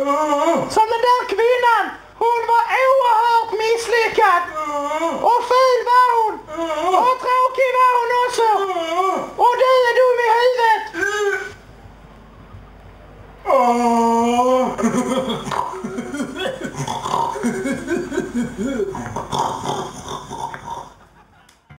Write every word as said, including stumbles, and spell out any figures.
Som den där kvinnan. Hon var oerhört misslyckad. Och ful var hon.